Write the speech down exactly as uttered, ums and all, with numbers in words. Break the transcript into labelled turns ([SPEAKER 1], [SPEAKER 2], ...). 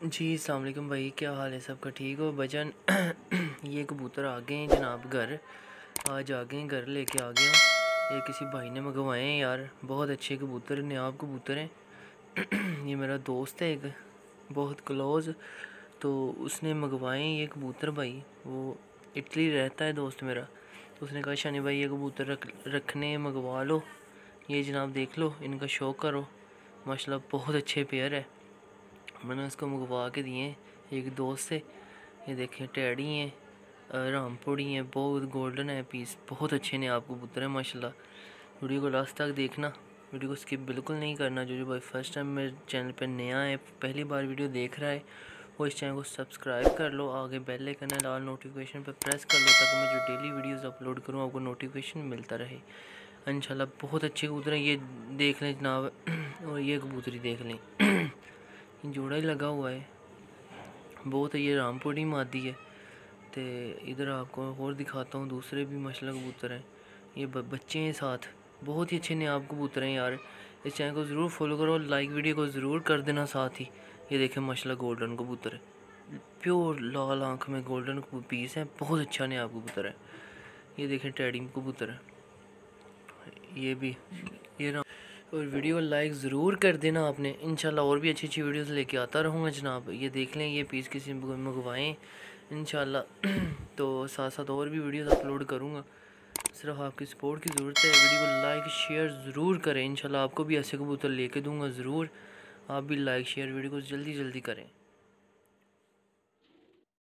[SPEAKER 1] जी अस्सलाम वालेकुम भाई, क्या हाल है? सबका ठीक हो बचन? ये कबूतर आ गए हैं जनाब घर। आज आ गए हैं, घर लेके आ गया हूँ। ये किसी भाई ने मंगवाए हैं यार, बहुत अच्छे कबूतर, नायाब कबूतर हैं। ये मेरा दोस्त है एक, बहुत क्लोज़, तो उसने मंगवाए हैं ये कबूतर भाई। वो इटली रहता है दोस्त मेरा, तो उसने कहा शानी भाई ये कबूतर रख रखने मंगवा लो। ये जनाब देख लो, इनका शौक़ करो, माशाल्लाह बहुत अच्छे पेयर है। मैंने उसको मंगवा के दिए एक दोस्त से। ये देखें टैडी हैं, रामपुड़ी हैं, बहुत गोल्डन है पीस, बहुत अच्छे ने आपको कबूतर है माशाल्लाह। वीडियो को लास्ट तक देखना, वीडियो को स्किप बिल्कुल नहीं करना। जो जो भाई फर्स्ट टाइम मेरे चैनल पे नया है, पहली बार वीडियो देख रहा है, वो इस चैनल को सब्सक्राइब कर लो, आगे बेल आइकन है लाल नोटिफिकेशन पर प्रेस कर लो, ताकि मैं जो डेली वीडियोस अपलोड करूँ आपको नोटिफिकेशन मिलता रहे इंशाल्लाह। बहुत अच्छे कबूतर हैं, ये देख लें जनाब। और ये कबूतरी देख लें, जोड़ा ही लगा हुआ है बहुत है। ये रामपुरी मादी है। तो इधर आपको और दिखाता हूँ, दूसरे भी माशाल्लाह कबूतर हैं। ये बच्चे हैं साथ, बहुत ही अच्छे नायाब कबूतर हैं यार। इस चैनल को ज़रूर फॉलो करो, लाइक वीडियो को ज़रूर कर देना साथ ही। ये देखें माशाल्लाह गोल्डन कबूतर है, प्योर लाल आँख में गोल्डन पीस है, बहुत अच्छा नायाब कबूतर है। ये देखें टैडी कबूतर है, ये भी ये ना। और वीडियो लाइक ज़रूर कर देना आपने, इंशाल्लाह और भी अच्छी अच्छी वीडियोस लेके आता रहूँगा जनाब। ये देख लें, ये पीस किसी मंगवाएँ इंशाल्लाह। तो साथ साथ और भी वीडियोस अपलोड करूँगा, सिर्फ आपकी सपोर्ट की ज़रूरत है। वीडियो को लाइक शेयर ज़रूर करें, इंशाल्लाह आपको भी ऐसे कबूतर लेके दूँगा ज़रूर। आप भी लाइक शेयर वीडियो को जल्दी जल्दी करें।